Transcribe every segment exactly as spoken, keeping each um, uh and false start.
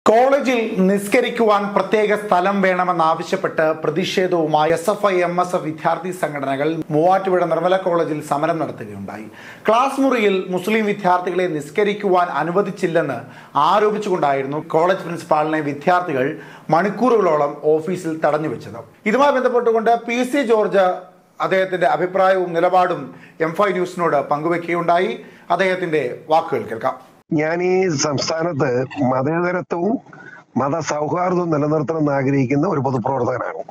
കോളേജിൽ നിസ്കരിക്കുവാൻ പ്രത്യേക സ്ഥലം വേണമെന്നാവശ്യപ്പെട്ട് പ്രതിഷേധവുമായി S F I M S F വിദ്യാർത്ഥി സംഘടനകൾ മൂവാറ്റുപുഴ നിർമ്മല കോളേജിൽ സമരം നടത്തുകയുണ്ടായി. ക്ലാസ് മുറിയിൽ മുസ്ലിം വിദ്യാർത്ഥികളെ നിസ്കരിക്കുവാൻ അനുവദിച്ചില്ലെന്ന് ആരോപിച്ചുകൊണ്ടായിരുന്നു കോളേജ് പ്രിൻസിപ്പാളിനെ വിദ്യാർത്ഥികൾ മണിക്കൂറുകളോളം ഓഫീസിൽ തടഞ്ഞുവെച്ചത്. ഇതുമായി ബന്ധപ്പെട്ടുകൊണ്ട് പി സി ജോർജ് അദ്ദേഹത്തിന്റെ അഭിപ്രായവും നിലപാടും എം ഫൈവ് ന്യൂസിനോട് പങ്കുവെക്കുകയുണ്ടായി. അദ്ദേഹത്തിന്റെ വാക്കുകൾ കേൾക്കാം. ഞാൻ ഈ സംസ്ഥാനത്ത് മതേതരത്വവും മതസൗഹാർദ്ദവും നിലനിർത്തണമെന്ന് ആഗ്രഹിക്കുന്ന ഒരു പൊതുപ്രവർത്തകനാണ്.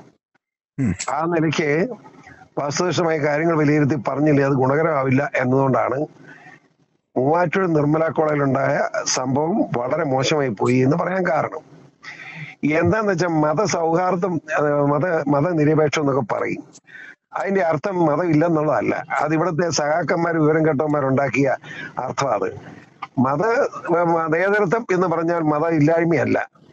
ആ നിലയ്ക്ക് വാസ്തുനിഷ്ഠമായ കാര്യങ്ങൾ വിലയിരുത്തി പറഞ്ഞില്ലേ അത് ഗുണകരമാവില്ല എന്നതുകൊണ്ടാണ് മൂവാറ്റുപുഴ നിർമ്മല കോളേജിലുണ്ടായ സംഭവം വളരെ മോശമായി പോയി എന്ന് പറയാൻ കാരണം. എന്താന്ന് വെച്ചാൽ മതസൗഹാർദ്ദം, മത മതനിരപേക്ഷം എന്നൊക്കെ പറയും. അതിന്റെ അർത്ഥം മതം ഇല്ലെന്നുള്ളതല്ല. അത് ഇവിടുത്തെ സഹാക്കന്മാർ വിവരം കെട്ടവന്മാരുണ്ടാക്കിയ അർത്ഥം. അത് മത മതേതരത്വം എന്ന് പറഞ്ഞാൽ മത ഇല്ലായ്മയല്ല.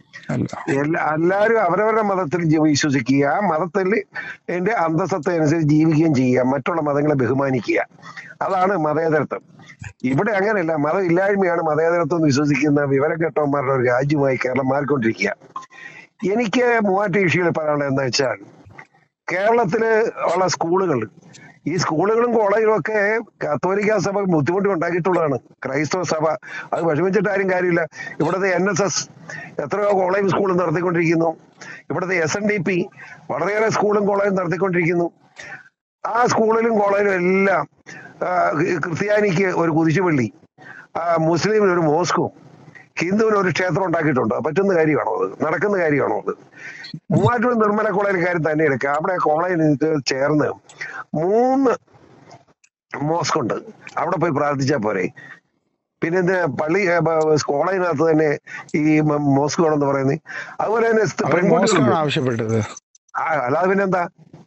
എല്ലാവരും അവരവരുടെ മതത്തിൽ വിശ്വസിക്കുക, ആ മതത്തിൽ എന്റെ അന്തസ്സത്തെ അനുസരിച്ച് ജീവിക്കുകയും ചെയ്യുക, മറ്റുള്ള മതങ്ങളെ ബഹുമാനിക്കുക. അതാണ് മതേതരത്വം. ഇവിടെ അങ്ങനെയല്ല. മതം ഇല്ലായ്മയാണ് മതേതരത്വം എന്ന് വിശ്വസിക്കുന്ന വിവരം കെട്ടവന്മാരുടെ ഒരു രാജ്യമായി കേരളം മാറിക്കൊണ്ടിരിക്കുക. എനിക്ക് മൂവാറ്റ വിഷയങ്ങൾ പറയാനുള്ളത് എന്താ വെച്ചാൽ, കേരളത്തില് ഉള്ള സ്കൂളുകൾ, ഈ സ്കൂളുകളും കോളേജുകളും ഒക്കെ കത്തോലിക്ക സഭ ബുദ്ധിമുട്ട് ഉണ്ടാക്കിയിട്ടുള്ളതാണ്. ക്രൈസ്തവ സഭ അത് വിഷമിച്ചിട്ട് ആരും കാര്യമില്ല. ഇവിടുത്തെ എൻ എസ് എസ് എത്രയോ കോളേജ് സ്കൂളും നടത്തിക്കൊണ്ടിരിക്കുന്നു. ഇവിടുത്തെ എസ് എൻ ഡി പി വളരെയേറെ സ്കൂളും കോളേജും നടത്തിക്കൊണ്ടിരിക്കുന്നു. ആ സ്കൂളിലും കോളേജിലും എല്ലാം ക്രിസ്ത്യാനിക്ക് ഒരു കുരിശുപള്ളി, മുസ്ലിമിന് ഒരു മോസ്കും, ഹിന്ദുവിന് ഒരു ക്ഷേത്രം ഉണ്ടാക്കിയിട്ടുണ്ട്. പറ്റുന്ന കാര്യമാണോ അത്? നടക്കുന്ന കാര്യമാണോ അത്? മൂവാറ്റുപുഴ നിർമ്മല കോളേജിലെ കാര്യം തന്നെ എടുക്കുക. അവിടെ കോളേജിൽ ചേർന്ന് മൂന്ന് മോസ്ക് ഉണ്ട്. അവിടെ പോയി പ്രാർത്ഥിച്ചാൽ പോരെ? പിന്നെ എന്തിനാ പള്ളി കോളേജിനകത്ത് തന്നെ ഈ മോസ്ക് വേണമെന്ന് പറയുന്നത്? അതുപോലെ തന്നെ ആവശ്യപ്പെട്ടത് അല്ലാതെ പിന്നെന്താ?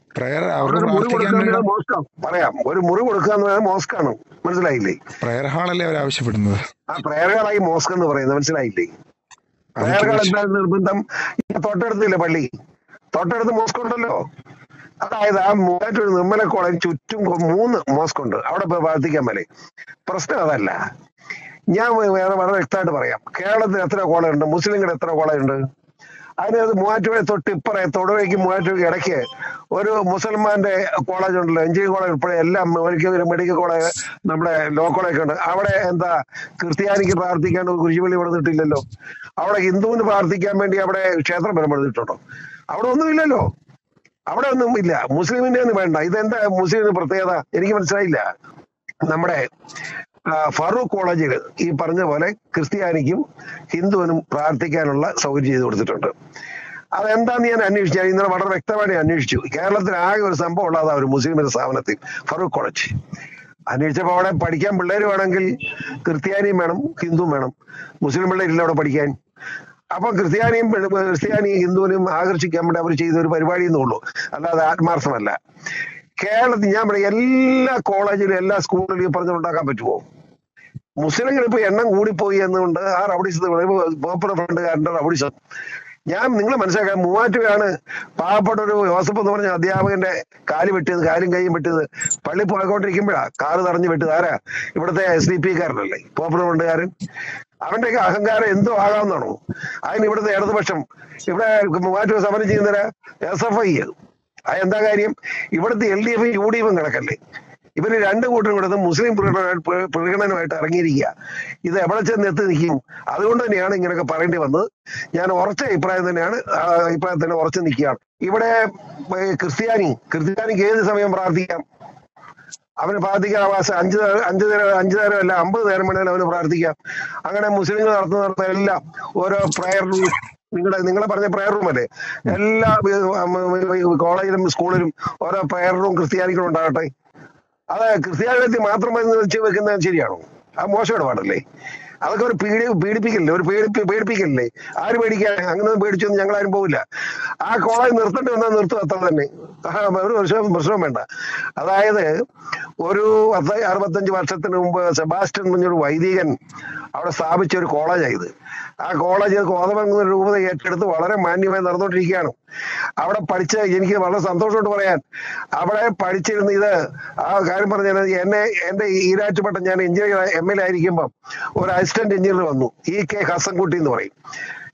മുറി കൊടുക്കുക മോസ്കാണ്. പറയാം, ഒരു മുറി കൊടുക്കുക എന്ന് പറയുന്നത് മോസ്കാണ്. മനസ്സിലായില്ലേ? പ്രയർ ഹാളല്ലേ അവർ ആവശ്യപ്പെടുന്നത്. ആ പ്രയർ ഹാളായി മോസ്ക് എന്ന് പറയുന്നത് മനസ്സിലായില്ലേ? പ്രയർ ഹാൾ എന്തായാലും നിർബന്ധം. തൊട്ടടുത്തില്ലേ പള്ളി? തൊട്ടടുത്ത് മോസ്ക് ഉണ്ടല്ലോ. അതായത് ആ മൂവാറ്റുപുഴ നിർമ്മല കോളേജ് ചുറ്റും മൂന്ന് മോസ്ക് ഉണ്ട്. അവിടെ പോയി പ്രാർത്ഥിക്കാൻ മേലെ. പ്രശ്നം അതല്ല. ഞാൻ വേറെ വളരെ വ്യക്തമായിട്ട് പറയാം. കേരളത്തിൽ എത്ര കോളേജ് ഉണ്ട്? മുസ്ലിങ്ങളുടെ എത്ര കോളേജ് ഉണ്ട്? അതിനകത്ത് മൂവാറ്റുപുഴ തൊട്ട് ഇപ്പറേ തൊടുപുഴയ്ക്ക് മൂവാറ്റുപുഴ ഇടയ്ക്ക് ഒരു മുസൽമാന്റെ കോളേജ് ഉണ്ടല്ലോ, എഞ്ചിനീയറിംഗ് കോളേജ് ഉൾപ്പെടെ എല്ലാം, മെഡിക്കൽ കോളേജ്, നമ്മുടെ ലോ കോളേജ് ഉണ്ട്. അവിടെ എന്താ ക്രിസ്ത്യാനിക്ക് പ്രാർത്ഥിക്കാൻ ഒരു കുരിശുപള്ളി പണിതിട്ടില്ലല്ലോ. അവിടെ ഹിന്ദുവിന് പ്രാർത്ഥിക്കാൻ വേണ്ടി അവിടെ ക്ഷേത്രം വരെ പണിതിട്ടുണ്ടോ? അവിടെ ഒന്നുമില്ലല്ലോ. അവിടെ ഒന്നും ഇല്ല. മുസ്ലിമിന്റെ ഒന്നും വേണ്ട. ഇതെന്താ മുസ്ലിമിന് പ്രത്യേകത? എനിക്ക് മനസ്സിലായില്ല. നമ്മുടെ ഫറൂഖ് കോളേജിൽ ഈ പറഞ്ഞ പോലെ ക്രിസ്ത്യാനിക്കും ഹിന്ദുവിനും പ്രാർത്ഥിക്കാനുള്ള സൗകര്യം ചെയ്തു കൊടുത്തിട്ടുണ്ട്. അതെന്താന്ന് ഞാൻ അന്വേഷിച്ചു. ഇന്നലെ വളരെ വ്യക്തമായിട്ട് അന്വേഷിച്ചു. കേരളത്തിൽ ആകെ ഒരു സംഭവം ഉള്ളതാ ഒരു മുസ്ലിമിന്റെ സ്ഥാപനത്തിൽ, ഫറൂഖ് കോളേജ്. അന്വേഷിച്ചപ്പോൾ അവിടെ പഠിക്കാൻ പിള്ളേർ വേണമെങ്കിൽ ക്രിസ്ത്യാനിയും വേണം, ഹിന്ദുവും വേണം. മുസ്ലിം പിള്ളേരില്ല അവിടെ പഠിക്കാൻ. അപ്പൊ ക്രിസ്ത്യാനിയും ക്രിസ്ത്യാനിയും ഹിന്ദുവിനും ആകർഷിക്കാൻ വേണ്ടി അവർ ചെയ്ത ഒരു പരിപാടി എന്നുള്ളൂ, അല്ലാതെ ആത്മാർത്ഥമല്ല. കേരളത്തിൽ ഞാൻ പറയാം, എല്ലാ കോളേജിലും എല്ലാ സ്കൂളിലും ഈ പറഞ്ഞുണ്ടാക്കാൻ പറ്റുമോ? മുസ്ലിങ്ങൾ ഇപ്പൊ എണ്ണം കൂടിപ്പോയി എന്നുകൊണ്ട് ആ റബഡിസം, പോപ്പുലർ ഫ്രണ്ടുകാരന്റെ റബഡിസം. ഞാൻ നിങ്ങൾ മനസ്സിലാക്കാൻ, മൂവാറ്റുപുഴയാണ് പാവപ്പെട്ട ഒരു ജോസഫ് എന്ന് പറഞ്ഞ അധ്യാപകന്റെ കാല് വെട്ടിയത്, കാലും കൈയും വെട്ടിയത്. പള്ളി പോയിക്കൊണ്ടിരിക്കുമ്പോഴാ കാറ് തടഞ്ഞു വെട്ടിയത്. ആരാ? ഇവിടുത്തെ എസ് ഡി പി കാരനല്ലേ, പോപ്പുലർ ഫ്രണ്ടുകാരൻ. അവന്റെയൊക്കെ അഹങ്കാരം എന്തോ ആകാവുന്നതാണോ? അതിന് ഇവിടുത്തെ ഇടതുപക്ഷം, ഇവിടെ മൂവാറ്റുപുഴ സമരം ചെയ്യുന്നവരാ എസ് എഫ് ഐ. അതെന്താ കാര്യം? ഇവിടുത്തെ എൽ ഡി എഫും യു ഡി എഫും കിടക്കല്ലേ. ഇവര് രണ്ടു കൂട്ടരും കൊടുത്ത് മുസ്ലിം പ്രകടനമായിട്ട് ഇറങ്ങിയിരിക്കുക. ഇത് എവിടെ ചെന്ന് എത്തി നിൽക്കും? അതുകൊണ്ട് തന്നെയാണ് ഇങ്ങനെയൊക്കെ പറയേണ്ടി വന്നത്. ഞാൻ ഉറച്ച അഭിപ്രായം തന്നെയാണ്, അഭിപ്രായം തന്നെ ഉറച്ചു നിൽക്കുകയാണ്. ഇവിടെ ക്രിസ്ത്യാനി ക്രിസ്ത്യാനിക്ക് ഏത് സമയം പ്രാർത്ഥിക്കാം. അവന് പ്രാർത്ഥിക്കാൻ അവകാശം അഞ്ചു അഞ്ചു നേരം അഞ്ചു നേരം അല്ല അമ്പത് നേരം വേണമെങ്കിലും അവന് പ്രാർത്ഥിക്കാം. അങ്ങനെ മുസ്ലിങ്ങൾ നടത്തുന്ന നടത്തുന്ന എല്ലാം ഓരോ പ്രയർ റൂം, നിങ്ങളുടെ നിങ്ങളെ പറഞ്ഞ പ്രയർ റൂം അല്ലേ, എല്ലാ കോളേജിലും സ്കൂളിലും ഓരോ പ്രയർ റൂം ക്രിസ്ത്യാനികളും ഉണ്ടാകട്ടെ. അത് ക്രിസ്ത്യാനിറ്റി മാത്രം വെച്ച് വെക്കുന്നത് ശരിയാണോ? ആ മോശം ഇടപാടല്ലേ? അതൊക്കെ ഒരു പീഡി പീഡിപ്പിക്കല്ലേ, ഒരു പേടിപ്പി പേടിപ്പിക്കല്ലേ? ആര് പേടിക്കാൻ? അങ്ങനെ പേടിച്ചൊന്നും ഞങ്ങളാരും പോവില്ല. ആ കോളേജ് നിർത്തേണ്ടി വന്നാൽ നിർത്തും, അത്ര തന്നെ. ഒരു വർഷം പ്രശ്നവും വേണ്ട. അതായത് ഒരു പത്ത് അറുപത്തഞ്ച് വർഷത്തിന് മുമ്പ് സെബാസ്റ്റ്യൻ എന്നൊരു വൈദികൻ അവിടെ സ്ഥാപിച്ച ഒരു കോളേജായത്. ആ കോളേജ് കോതമംഗലം രൂപത ഏറ്റെടുത്ത് വളരെ മാന്യമായി നടന്നുകൊണ്ടിരിക്കുകയാണ്. അവിടെ പഠിച്ച എനിക്ക് വളരെ സന്തോഷമായിട്ട് പറയാൻ, അവിടെ പഠിച്ചിരുന്ന ഇത് ആ കാര്യം പറഞ്ഞാൽ, എന്നെ എന്റെ ഈരാറ്റുപട്ടം ഞാൻ എഞ്ചിനീയർ എം എൽ എ ആയിരിക്കുമ്പം ഒരു അസിസ്റ്റന്റ് എഞ്ചിനീയർ വന്നു, ഇ കെ ഹസൻകുട്ടി എന്ന് പറയും.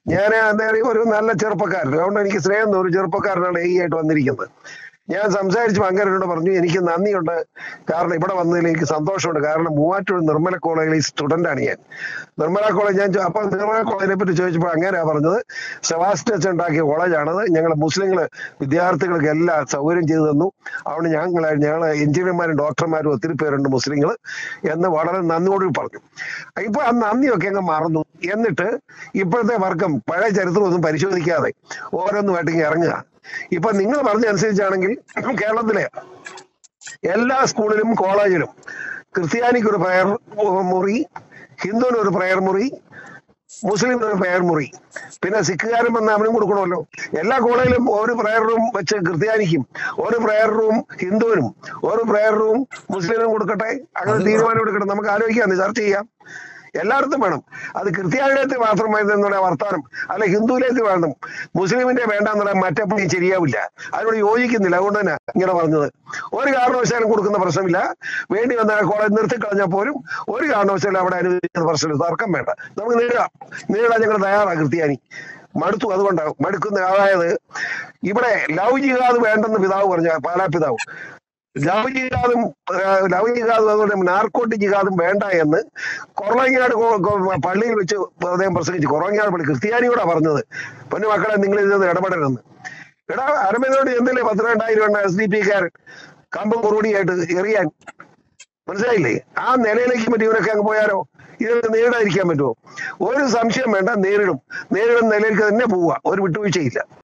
ഞാൻ അന്നേരം ഒരു നല്ല ചെറുപ്പക്കാരൻ, അതുകൊണ്ട് എനിക്ക് സ്നേഹം തോന്നി, ഒരു ചെറുപ്പക്കാരനാണ് ഈ ആയിട്ട് വന്നിരിക്കുന്നത്. ഞാൻ സംസാരിച്ച് അങ്ങനോട് പറഞ്ഞു എനിക്ക് നന്ദിയുണ്ട്, കാരണം ഇവിടെ വന്നതിൽ എനിക്ക് സന്തോഷമുണ്ട്. കാരണം മൂവാറ്റൂർ നിർമ്മല കോളേജിലെ സ്റ്റുഡൻ്റാണ് ഞാൻ. നിർമ്മല കോളേജ് ഞാൻ അപ്പൊ നിർമ്മല കോളേജിനെ പറ്റി ചോദിച്ചപ്പോൾ അങ്ങനെയാ പറഞ്ഞത്, സെബാസ്റ്റ്യൻ ഉണ്ടാക്കിയ കോളേജാണത്, ഞങ്ങൾ മുസ്ലിങ്ങൾ വിദ്യാർത്ഥികൾക്ക് എല്ലാ സൗകര്യം ചെയ്തു തന്നു, അതുകൊണ്ട് ഞങ്ങൾ ഞങ്ങൾ എഞ്ചിനീയർമാരും ഡോക്ടർമാരും ഒത്തിരി പേരുണ്ട് മുസ്ലിങ്ങൾ എന്ന് വളരെ നന്ദിയോട് പറഞ്ഞു. ഇപ്പൊ ആ നന്ദിയൊക്കെ അങ്ങ് മറന്നു. എന്നിട്ട് ഇപ്പോഴത്തെ വർക്കം പഴയ ചരിത്രമൊന്നും പരിശോധിക്കാതെ ഓരോന്നുമായിട്ട് ഇങ്ങനെ ഇറങ്ങുക. ഇപ്പൊ നിങ്ങൾ പറഞ്ഞ അനുസരിച്ചാണെങ്കിൽ കേരളത്തിലെ എല്ലാ സ്കൂളിലും കോളേജിലും ക്രിസ്ത്യാനിക്ക് ഒരു പ്രയർ മുറി, ഹിന്ദുവിന് ഒരു പ്രയർ മുറി, മുസ്ലിമിന് ഒരു പ്രയർ മുറി, പിന്നെ സിഖുകാരൻ വന്ന് അവനും കൊടുക്കണമല്ലോ. എല്ലാ കോളേജിലും ഒരു പ്രയർ റൂം വെച്ച് ക്രിസ്ത്യാനിക്കും, ഒരു പ്രയർ റൂം ഹിന്ദുവിനും, ഒരു പ്രയർ റൂം മുസ്ലിമിനും കൊടുക്കട്ടെ. അങ്ങനെ തീരുമാനം എടുക്കട്ടെ, നമുക്ക് ആലോചിക്കാം, ചർച്ച ചെയ്യാം. എല്ലായിടത്തും വേണം. അത് ക്രിസ്ത്യാനിലേക്ക് മാത്രമായി എന്നുള്ള വർത്താനം, അല്ല ഹിന്ദുവിലേക്ക് വേണം, മുസ്ലിമിന്റെ വേണ്ട എന്നുള്ള മറ്റപ്പണി ശരിയാവില്ല. അതിനോട് യോജിക്കുന്നില്ല. അതുകൊണ്ട് തന്നെ ഇങ്ങനെ പറഞ്ഞത്. ഒരു കാരണവശാലും കൊടുക്കുന്ന പ്രശ്നമില്ല. വേണ്ടി വന്ന കോളേജ് നിർത്തിക്കളഞ്ഞാൽ പോലും ഒരു കാരണവശാലും അവിടെ അനുവദിക്കുന്ന പ്രശ്നമില്ല. തർക്കം വേണ്ട, നമുക്ക് നേരിടാം. നേരിടാൻ ഞങ്ങൾ തയ്യാറാണ്. ക്രിസ്ത്യാനി മടുത്തു, അതുകൊണ്ടാണ് മടുക്കുന്ന. അതായത് ഇവിടെ ലവ് ജിഹാദ് വേണ്ടെന്ന് പിതാവ് പറഞ്ഞ, പാലാ പിതാവ് ലവ് ജിഹാദും ലവ് ജിഹാദും അതുപോലെ നാർക്കോട്ടിക് ജിഹാദും വേണ്ട എന്ന് കൊറോങ്ങാട് പള്ളിയിൽ വെച്ച് അദ്ദേഹം പ്രസംഗിച്ചു. കൊറോങ്ങാട് പള്ളി ക്രിസ്ത്യാനിയോടാ പറഞ്ഞത്, പൊന്നു മക്കളെ നിങ്ങൾ ഇതിനകത്ത് ഇടപെടരുതെന്ന്. എടാ അരമനോട് എന്തില്ലേ പത്ത് രണ്ടായിരം എണ്ണ എസ് ഡി പി കാരൻ കമ്പം കുറുടിയായിട്ട് എറിയാൻ, മനസ്സിലായില്ലേ? ആ നിലയിലേക്ക് പറ്റി ഇവരൊക്കെ അങ്ങ് പോയാലോ? ഇതൊക്കെ നേരിടാതിരിക്കാൻ പറ്റുമോ? ഒരു സംശയം വേണ്ട, നേരിടും. നേരിടുന്ന നിലയിലേക്ക് തന്നെ പോവുക, ഒരു വിട്ടുവീഴ്ചയില്ല.